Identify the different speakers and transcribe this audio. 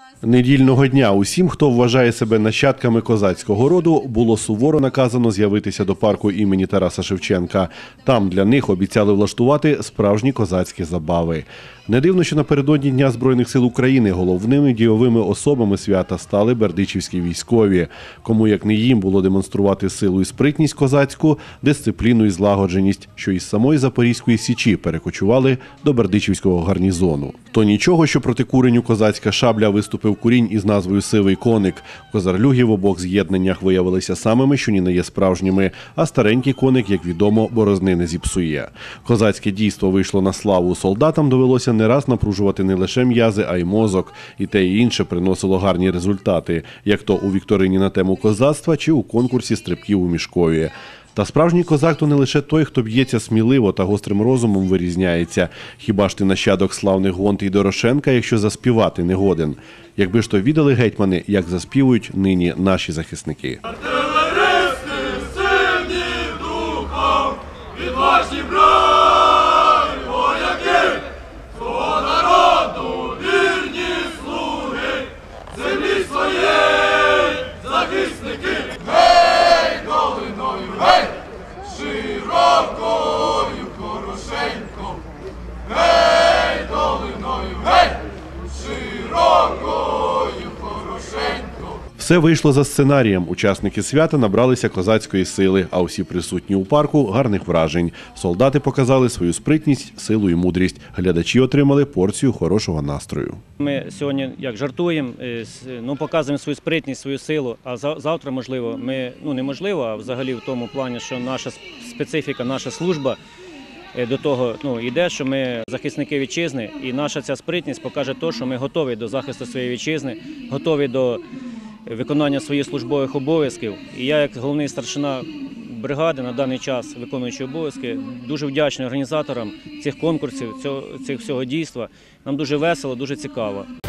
Speaker 1: Недільного дня усім, хто вважає себе нащадками козацького роду, було суворо наказано з'явитися до парку імені Тараса Шевченка. Там для них обіцяли влаштувати справжні козацькі забави. Не дивно, що напередодні Дня Збройних сил України головними дійовими особами свята стали бердичівські військові. Кому, як не їм, було демонструвати силу і спритність козацьку, дисципліну і злагодженість, що із самої Запорізької Січі перекочували до бердичівського гарнізону. То нічого, що проти куреню козацька шабля виступив курінь із назвою «Сивий коник». Козарлюги в обох з'єднаннях виявилися самими, що ні не є справжніми, а старенький коник, як відомо, борозни не зіпсує. Козацьке дійство вийшло на славу. Солдатам довелося не раз напружувати не лише м'язи, а й мозок. І те, і інше приносило гарні результати, як то у вікторині на тему козацтва чи у конкурсі стрибків у Мішкові. Та справжній козак – то не лише той, хто б'ється сміливо та гострим розумом вирізняється. Хіба ж ти нащадок славних Гонти й Дорошенка, якщо заспівати не годен? Якби ж то відали гетьмани, як заспівують нині наші захисники.
Speaker 2: Артилеристи, сильні духом, відважні брань, вояки, свого народу, вірні слуги, землі своєї захисники. Гей, долиною, гей, широкою хорошенько, гей, долиною, гей, широкою хорошенько.
Speaker 1: Все вийшло за сценарієм. Учасники свята набралися козацької сили, а усі присутні у парку – гарних вражень. Солдати показали свою спритність, силу і мудрість. Глядачі отримали порцію хорошого настрою.
Speaker 3: Ми сьогодні як жартуємо, показуємо свою спритність, свою силу, а завтра, можливо, неможливо, а взагалі в тому плані, що наша специфіка, наша служба до того йде, що ми захисники вітчизни, і наша ця спритність покаже те, що ми готові до захисту своєї вітчизни, готові до виконання своїх службових обов'язків. І я, як головний старшина бригади на даний час, виконуючий обов'язки, дуже вдячний організаторам цих конкурсів, цього всього дійства. Нам дуже весело, дуже цікаво.